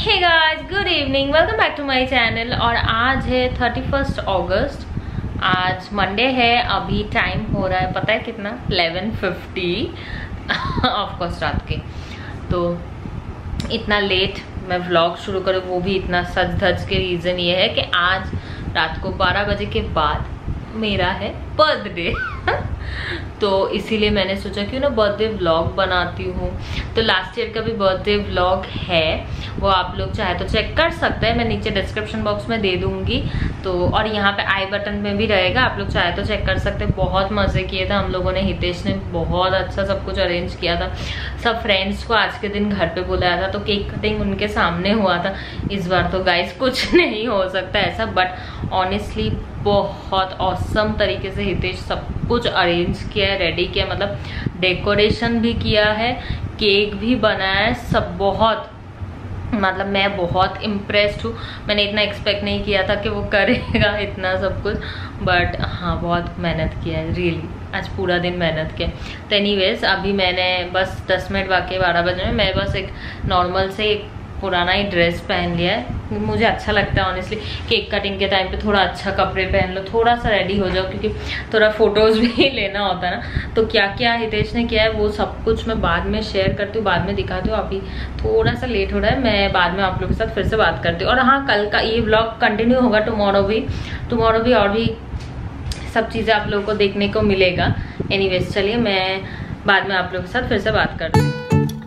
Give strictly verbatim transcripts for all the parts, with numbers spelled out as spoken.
Hey guys, good evening, welcome back to my channel. और आज है थर्टी फर्स्ट अगस्त, आज मंडे है। अभी टाइम हो रहा है पता है कितना, इलेवन फिफ्टी ऑफ कोर्स रात के। तो इतना लेट मैं व्लॉग शुरू करूँ, वो भी इतना सज धज के रीज़न ये है कि आज रात को बारह बजे के बाद मेरा है बर्थडे तो इसीलिए मैंने सोचा क्यों ना बर्थडे व्लॉग बनाती हूँ। तो लास्ट ईयर का भी बर्थडे व्लॉग है, वो आप लोग चाहे तो चेक कर सकते हैं, मैं नीचे डिस्क्रिप्शन बॉक्स में दे दूंगी। तो और यहाँ पे आई बटन में भी रहेगा, आप लोग चाहे तो चेक कर सकते हैं। बहुत मज़े किए थे हम लोगों ने, हितेश ने बहुत अच्छा सब कुछ अरेंज किया था। सब फ्रेंड्स को आज के दिन घर पे बुलाया था, तो केक कटिंग उनके सामने हुआ था। इस बार तो गाइस कुछ नहीं हो सकता ऐसा, बट ऑनेस्टली बहुत ऑसम तरीके से हितेश सब कुछ अरेंज किया है, रेडी किया, मतलब डेकोरेशन भी किया है, केक भी बनाया है, सब बहुत, मतलब मैं बहुत इम्प्रेस्ड हूँ। मैंने इतना एक्सपेक्ट नहीं किया था कि वो करेगा इतना सब कुछ, बट हाँ बहुत मेहनत किया है रियली, आज पूरा दिन मेहनत किया। तो एनीवेज अभी मैंने बस दस मिनट बाकी बारह बजे में मैं बस एक नॉर्मल से एक पुराना ही ड्रेस पहन लिया है। मुझे अच्छा लगता है ऑनेस्टली, केक कटिंग के टाइम पे थोड़ा अच्छा कपड़े पहन लो, थोड़ा सा रेडी हो जाओ, क्योंकि थोड़ा फोटोज़ भी लेना होता है ना। तो क्या क्या हितेश ने किया है वो सब कुछ मैं बाद में शेयर करती हूँ, बाद में दिखाती हूँ। अभी थोड़ा सा लेट हो रहा है, मैं बाद में आप लोगों के साथ फिर से बात करती हूँ। और हाँ, कल का ये व्लॉग कंटिन्यू होगा, टुमारो भी टुमारो भी और भी सब चीज़ें आप लोगों को देखने को मिलेगा। एनीवेज चलिए मैं बाद में आप लोगों के साथ फिर से बात करती हूँ।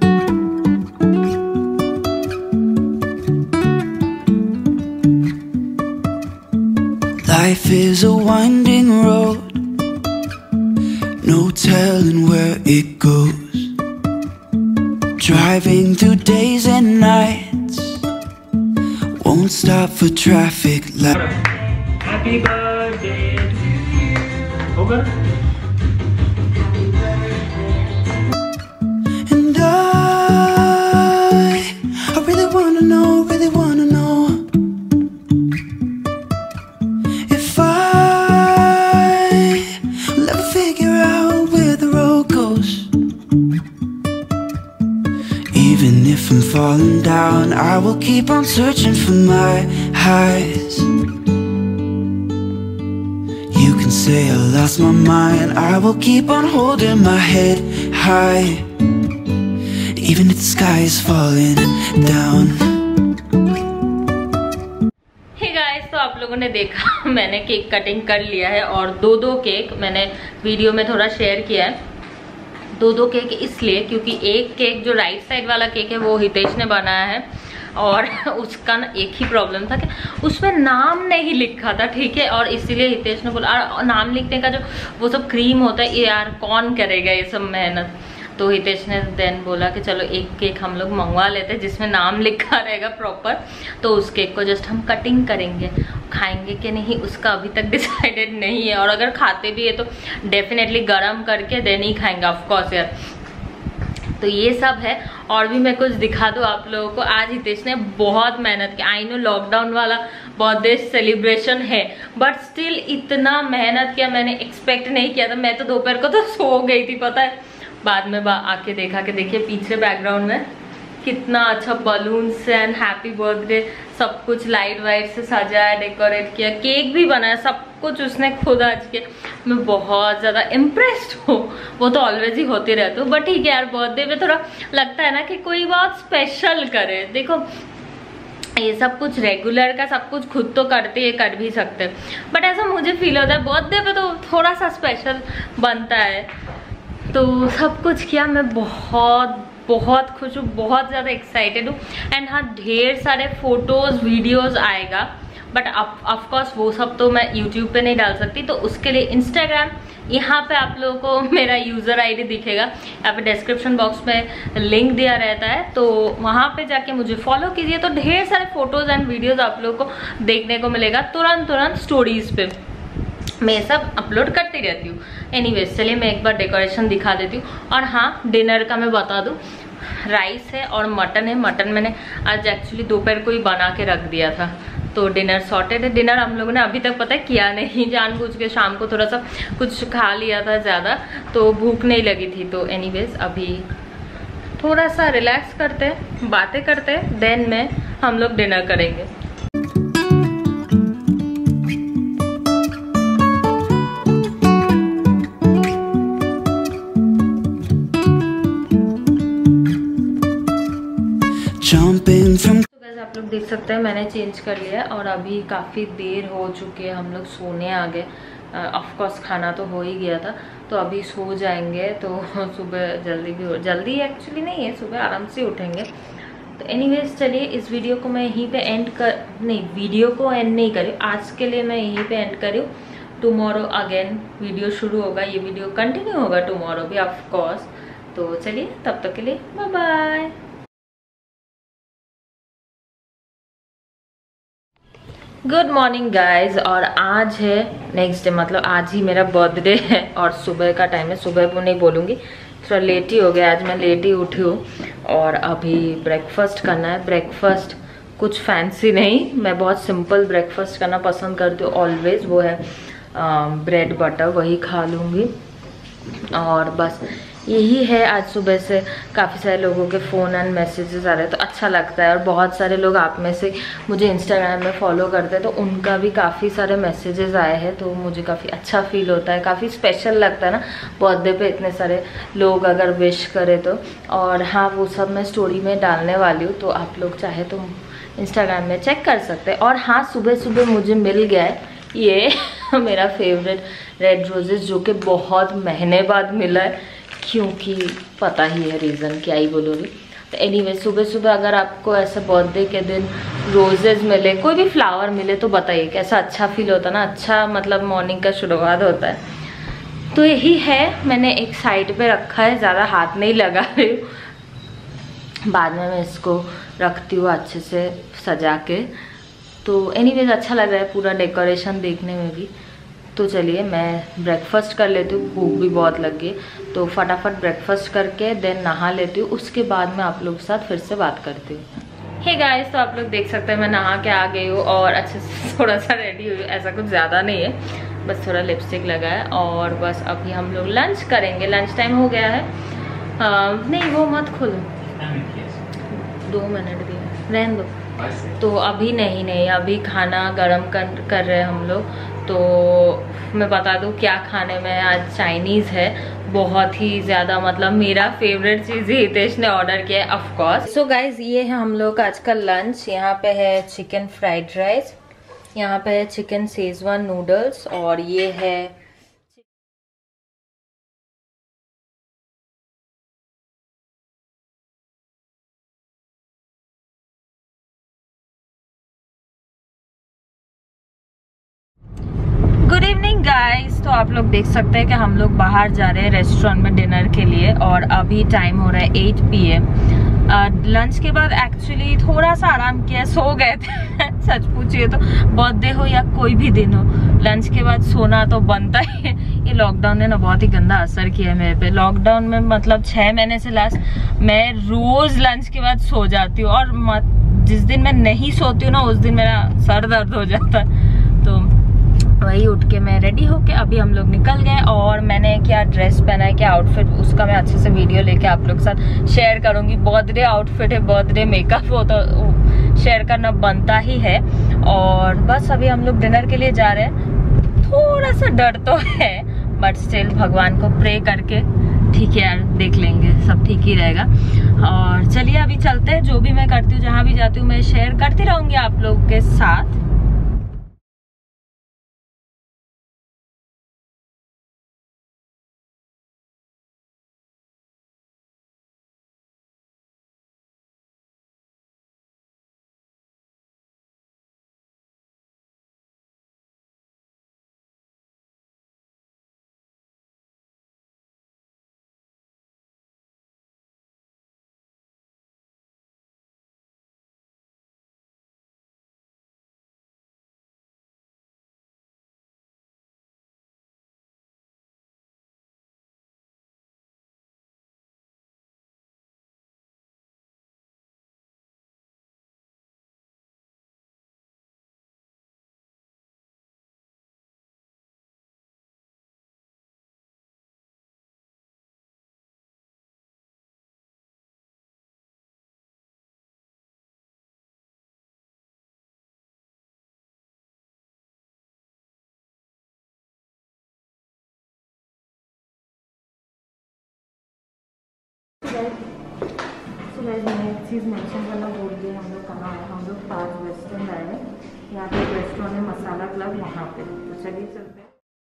Life is a winding road, no telling where it goes. Driving through days and nights, won't stop for traffic lights. Happy birthday to you. Hoga? And I, I really wanna know, really wanna know. Even if I'm falling down, I will keep on searching for my highs. You can say I lost my mind, I will keep on holding my head high, even if the sky is falling down. Hey guys, तो आप लोगों ने देखा मैंने cake cutting कर लिया है, और दो दो केक मैंने वीडियो में थोड़ा शेयर किया है। दो दो केक इसलिए क्योंकि एक केक जो राइट साइड वाला केक है वो हितेश ने बनाया है, और उसका ना एक ही प्रॉब्लम था कि उसमें नाम नहीं लिखा था, ठीक है। और इसीलिए हितेश ने बोला, और नाम लिखने का जो वो सब क्रीम होता है, ये यार कौन करेगा ये सब मेहनत। तो हितेश ने देन बोला कि चलो एक केक हम लोग मंगवा लेते हैं जिसमें नाम लिखा रहेगा प्रॉपर। तो उस केक को जस्ट हम कटिंग करेंगे, खाएंगे कि नहीं उसका अभी तक डिसाइडेड नहीं है। और अगर खाते भी है तो डेफिनेटली गरम करके देन ही खाएंगे, ऑफकोर्स यार। तो ये सब है, और भी मैं कुछ दिखा दूँ आप लोगों को। आज हितेश ने बहुत मेहनत की, आई नो लॉकडाउन वाला बर्थडे सेलिब्रेशन है, बट स्टिल इतना मेहनत किया मैंने एक्सपेक्ट नहीं किया था। मैं तो दोपहर को तो सो गई थी पता है, बाद में बा आके देखा कि देखिए पीछे बैकग्राउंड में कितना अच्छा बलून्स एंड हैप्पी बर्थडे सब कुछ लाइट वाइट से सजाया, डेकोरेट किया, केक भी बनाया, सब कुछ उसने खुद आज किया। मैं बहुत ज़्यादा इम्प्रेस्ड हूँ। वो तो ऑलवेज ही होती रहती हूँ, बट ठीक है यार, बर्थडे में थोड़ा लगता है ना कि कोई बात स्पेशल करे। देखो ये सब कुछ रेगुलर का सब कुछ खुद तो करते हैं, कर भी सकते हैं, बट ऐसा मुझे फील होता है बर्थडे पे तो थोड़ा सा स्पेशल बनता है। तो सब कुछ किया, मैं बहुत बहुत खुश हूँ, बहुत ज़्यादा एक्साइटेड हूँ। एंड हाँ, ढेर सारे फोटोज़ वीडियोज़ आएगा, बट ऑफकोर्स वो सब तो मैं यूट्यूब पे नहीं डाल सकती। तो उसके लिए इंस्टाग्राम, यहाँ पे आप लोगों को मेरा यूज़र आईडी दिखेगा, यहाँ पे डिस्क्रिप्शन बॉक्स में लिंक दिया रहता है, तो वहाँ पे जाके मुझे फॉलो कीजिए। तो ढेर सारे फोटोज़ एंड वीडियोज़ आप लोगों को देखने को मिलेगा तुरंत तुरंत स्टोरीज़ पे। मैं ये सब अपलोड करती रहती हूँ। एनीवेज चलिए मैं एक बार डेकोरेशन दिखा देती हूँ। और हाँ, डिनर का मैं बता दूँ, राइस है और मटन है। मटन मैंने आज एक्चुअली दोपहर को ही बना के रख दिया था, तो डिनर सॉर्टेड है। डिनर हम लोगों ने अभी तक पता है किया नहीं, जानबूझ के शाम को थोड़ा सा कुछ खा लिया था ज़्यादा, तो भूख नहीं लगी थी। तो एनीवेज अभी थोड़ा सा रिलैक्स करते हैं, बातें करते हैं, देन मैं हम लोग डिनर करेंगे। Jumping from तो guys, आप लोग देख सकते हैं मैंने चेंज कर लिया और अभी काफ़ी देर हो चुकी है, हम लोग सोने आ गए। ऑफ कोर्स खाना तो हो ही गया था, तो अभी सो जाएंगे। तो सुबह जल्दी भी हो, जल्दी एक्चुअली नहीं है, सुबह आराम से उठेंगे। तो एनीवेज चलिए इस वीडियो को मैं यहीं पे एंड कर नहीं वीडियो को एंड नहीं करी, आज के लिए मैं यहीं पे एंड करी हूँ। टुमारो अगेन वीडियो शुरू होगा, ये वीडियो कंटिन्यू होगा टुमारो भी ऑफ कोर्स। तो चलिए तब तक के लिए bye bye. Good morning guys, और आज है नेक्स्ट डे, मतलब आज ही मेरा बर्थडे है और सुबह का टाइम है। सुबह वो नहीं बोलूँगी, थोड़ा लेट ही हो गया, आज मैं लेट ही उठी हूँ। और अभी ब्रेकफास्ट करना है। ब्रेकफास्ट कुछ फैंसी नहीं, मैं बहुत सिंपल ब्रेकफास्ट करना पसंद करती हूँ ऑलवेज, वो है ब्रेड बटर, वही खा लूँगी। और बस यही है। आज सुबह से काफ़ी सारे लोगों के फ़ोन एंड मैसेजेस आ रहे हैं, तो अच्छा लगता है। और बहुत सारे लोग आप में से मुझे इंस्टाग्राम में फॉलो करते हैं, तो उनका भी काफ़ी सारे मैसेजेस आए हैं, तो मुझे काफ़ी अच्छा फील होता है, काफ़ी स्पेशल लगता है ना बर्थडे पे इतने सारे लोग अगर विश करें तो। और हाँ, वो सब मैं स्टोरी में डालने वाली हूँ, तो आप लोग चाहे तो इंस्टाग्राम में चेक कर सकते हैं। और हाँ, सुबह सुबह मुझे मिल गया है ये मेरा फेवरेट रेड रोजेस, जो कि बहुत महीने बाद मिला है, क्योंकि पता ही है रीज़न, क्या ही बोलूँगी। तो एनीवे सुबह सुबह अगर आपको ऐसे बर्थडे के दिन रोजेज़ मिले, कोई भी फ्लावर मिले, तो बताइए कैसा अच्छा फील होता है ना। अच्छा मतलब मॉर्निंग का शुरुआत होता है। तो यही है, मैंने एक साइड पे रखा है, ज़्यादा हाथ नहीं लगा रही हूँ, बाद में मैं इसको रखती हूँ अच्छे से सजा के। तो एनीवेज अच्छा लग रहा है पूरा डेकोरेशन देखने में भी। तो चलिए मैं ब्रेकफास्ट कर लेती हूँ, भूख भी बहुत लगी है, तो फटाफट ब्रेकफास्ट करके देन नहा लेती हूँ। उसके बाद मैं आप लोगों के साथ फिर से बात करती हूँ। हे गाइस, तो आप लोग देख सकते हैं मैं नहा के आ गई हूँ और अच्छे से थोड़ा सा रेडी हुई। ऐसा कुछ ज़्यादा नहीं है, बस थोड़ा लिपस्टिक लगा है। और बस अभी हम लोग लंच करेंगे, लंच टाइम हो गया है। आ, नहीं वो मत खोलो, दो मिनट भी रहने दो। तो अभी नहीं नहीं अभी खाना गरम कर कर रहे हैं हम लोग। तो मैं बता दूं क्या खाने में, आज चाइनीज़ है, बहुत ही ज़्यादा, मतलब मेरा फेवरेट चीज़ ही हितेश ने ऑर्डर किया है ऑफ कोर्स। सो गाइज ये है हम लोग का आज का लंच। यहाँ पे है चिकन फ्राइड राइस, यहाँ पे है चिकन शेजवान नूडल्स, और ये है गुड इवनिंग गाइस। तो आप लोग देख सकते हैं कि हम लोग बाहर जा रहे हैं रेस्टोरेंट में डिनर के लिए, और अभी टाइम हो रहा है एट पी एम। लंच के बाद एक्चुअली थोड़ा सा आराम किया, सो गए थे सच पूछिए तो, बर्थडे हो या कोई भी दिन हो, लंच के बाद सोना तो बनता ही है। ये लॉकडाउन ने ना बहुत ही गंदा असर किया है मेरे पे। लॉकडाउन में मतलब छः महीने से लास्ट मैं रोज लंच के बाद सो जाती हूँ, और मत, जिस दिन मैं नहीं सोती हूँ ना उस दिन मेरा सर दर्द हो जाता है। तो वही उठ के मैं रेडी होके अभी हम लोग निकल गए। और मैंने क्या ड्रेस पहना है, क्या आउटफिट, उसका मैं अच्छे से वीडियो लेके आप लोग के साथ शेयर करूंगी। बर्थडे आउटफिट है, बर्थडे मेकअप, वो तो शेयर करना बनता ही है। और बस अभी हम लोग डिनर के लिए जा रहे हैं। थोड़ा सा डर तो है, बट स्टिल भगवान को प्रे करके ठीक है यार, देख लेंगे, सब ठीक ही रहेगा। और चलिए अभी चलते हैं। जो भी मैं करती हूँ, जहाँ भी जाती हूँ, मैं शेयर करती रहूंगी आप लोग के साथ। तो गाइस मैंने एक चीज़ मेंशन करना भूल गई, हम लोग कहाँ आए, हम लोग पास वेस्टर्न आए हैं। यहाँ पे एक रेस्टोरेंट है मसाला क्लब, वहाँ पे, तो चलिए चलते हैं।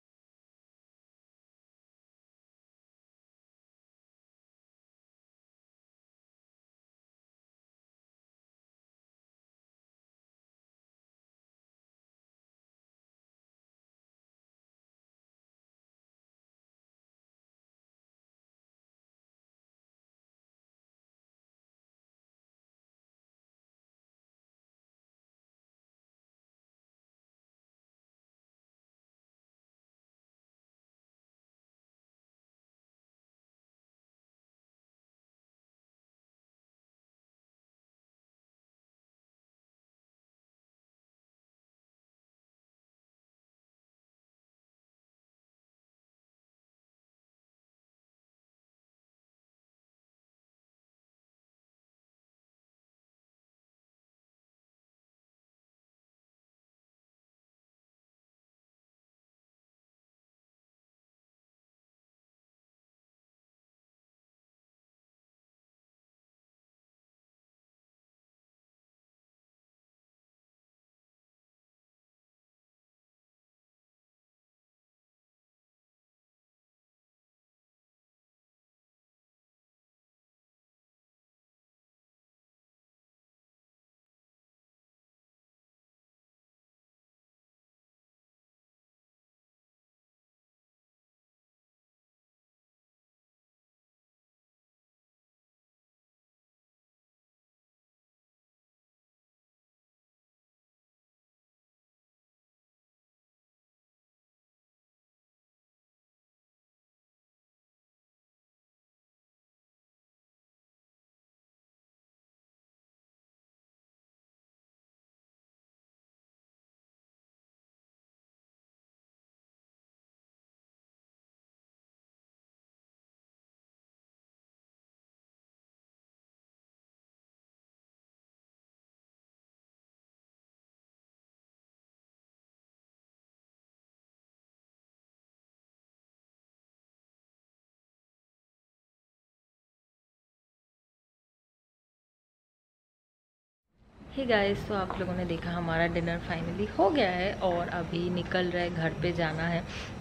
हे गाइस, तो आप लोगों ने देखा हमारा डिनर फाइनली हो गया है और अभी निकल रहे, घर पे जाना है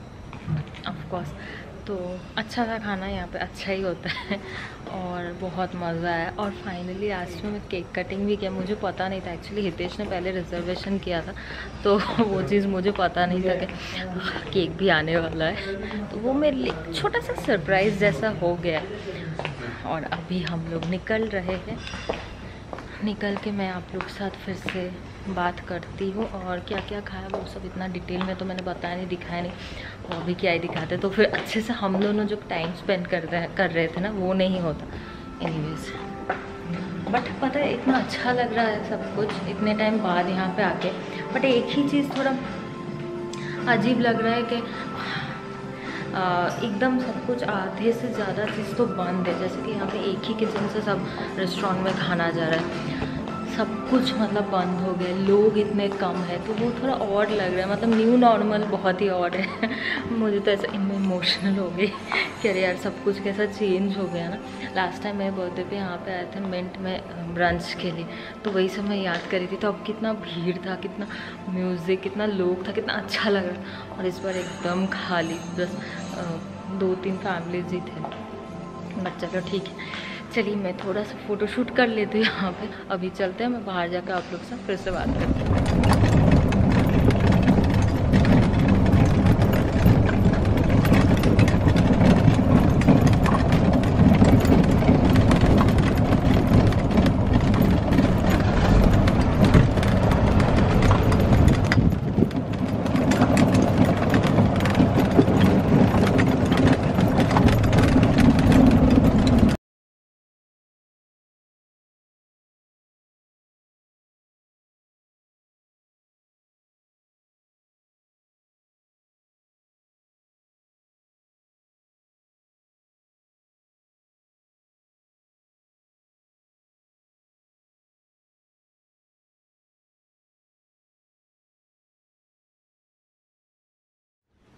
ऑफ कोर्स। तो अच्छा था खाना, यहाँ पे अच्छा ही होता है और बहुत मज़ा आया। और फाइनली आज में मैं केक कटिंग भी किया, मुझे पता नहीं था एक्चुअली, हितेश ने पहले रिजर्वेशन किया था तो वो चीज़ मुझे पता नहीं था कि केक भी आने वाला है, तो वो मेरे लिए छोटा सा सरप्राइज़ जैसा हो गया। और अभी हम लोग निकल रहे हैं, निकल के मैं आप लोग के साथ फिर से बात करती हूँ। और क्या क्या खाया वो सब इतना डिटेल में तो मैंने बताया नहीं, दिखाया नहीं, वो भी क्या ही दिखाते तो फिर अच्छे से हम दोनों जो टाइम स्पेंड कर रहे कर रहे थे ना, वो नहीं होता। एनीवेज, बट पता है इतना अच्छा लग रहा है सब कुछ इतने टाइम बाद यहाँ पे आके। बट एक ही चीज़ थोड़ा अजीब लग रहा है कि एकदम सब कुछ आधे से ज़्यादा चीज़ तो बंद है। जैसे कि यहाँ पे एक ही किचन से सब रेस्टोरेंट में खाना जा रहा है, सब कुछ मतलब बंद हो गया, लोग इतने कम है, तो वो थोड़ा ऑड लग रहा है। मतलब न्यू नॉर्मल बहुत ही ऑड है मुझे तो ऐसा इनमें इमोशनल हो गई कि अरे यार सब कुछ कैसा चेंज हो गया ना। लास्ट टाइम मेरे बर्थडे पे यहाँ पे आए थे मिंट में ब्रंच के लिए, तो वही सब मैं याद करी थी, तो अब कितना भीड़ था, कितना म्यूज़िक, कितना लोग था, कितना अच्छा लग रहा। और इस बार एकदम खाली, बस दो तीन फैमिलीज ही थे। बट चलो ठीक है, चलिए मैं थोड़ा सा फ़ोटो शूट कर लेती हूँ यहाँ पे। अभी चलते हैं, मैं बाहर जाकर आप लोग से फिर से बात करती हूँ।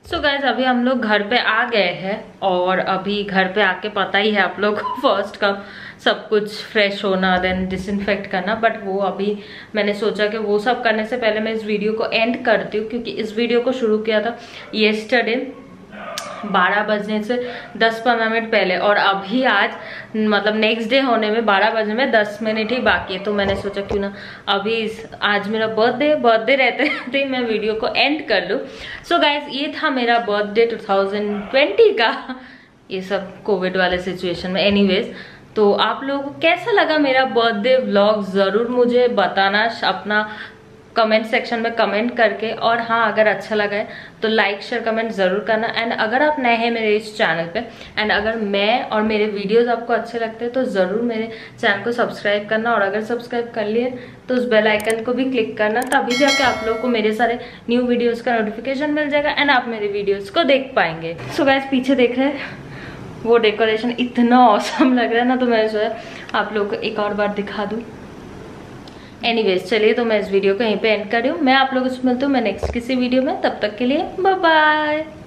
सो so गाइज अभी हम लोग घर पे आ गए हैं और अभी घर पे आके पता ही है आप लोग को फर्स्ट का सब कुछ फ्रेश होना, देन डिसइंफेक्ट करना, बट वो अभी मैंने सोचा कि वो सब करने से पहले मैं इस वीडियो को एंड करती हूँ, क्योंकि इस वीडियो को शुरू किया था येस्टरडे बारह बजने से दस पंद्रह मिनट पहले, और अभी आज मतलब नेक्स्ट डे होने में बारह बजने में दस मिनट ही बाकी है। तो मैंने सोचा क्यों ना अभी इस आज मेरा बर्थडे बर्थडे रहते रहते मैं वीडियो को एंड कर लूँ। सो गाइज ये था मेरा बर्थडे टू थाउजेंड ट्वेंटी का, ये सब कोविड वाले सिचुएशन में। एनीवेज, तो आप लोगों को कैसा लगा मेरा बर्थडे व्लॉग ज़रूर मुझे बताना अपना कमेंट सेक्शन में कमेंट करके, और हाँ अगर अच्छा लगा है तो लाइक शेयर कमेंट ज़रूर करना। एंड अगर आप नए हैं मेरे इस चैनल पे, एंड अगर मैं और मेरे वीडियोस आपको अच्छे लगते हैं तो ज़रूर मेरे चैनल को सब्सक्राइब करना, और अगर सब्सक्राइब कर लिए तो उस बेल आइकन को भी क्लिक करना, तभी जाके आप लोगों को मेरे सारे न्यू वीडियोज़ का नोटिफिकेशन मिल जाएगा एंड आप मेरे वीडियोज़ को देख पाएंगे। सो गाइस पीछे देख रहे हैं वो डेकोरेशन इतना ऑसम लग रहा है ना, तो मैं जो है आप लोगों को एक और बार दिखा दूँ। एनीवेज चलिए, तो मैं इस वीडियो को यहीं पे एंड कर रही हूँ। मैं आप लोगों से मिलती हूँ मैं नेक्स्ट किसी वीडियो में, तब तक के लिए बाय बाय।